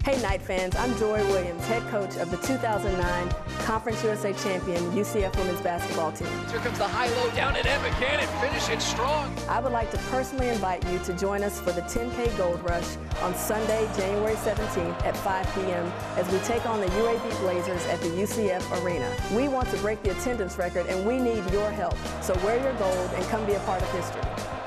Hey Knight fans, I'm Joy Williams, head coach of the 2009 Conference USA champion UCF women's basketball team. Here comes the high-low down at Emma Cannon, finish it strong. I would like to personally invite you to join us for the 10K Gold Rush on Sunday, January 17th at 5 p.m. as we take on the UAB Blazers at the UCF Arena. We want to break the attendance record and we need your help, so wear your gold and come be a part of history.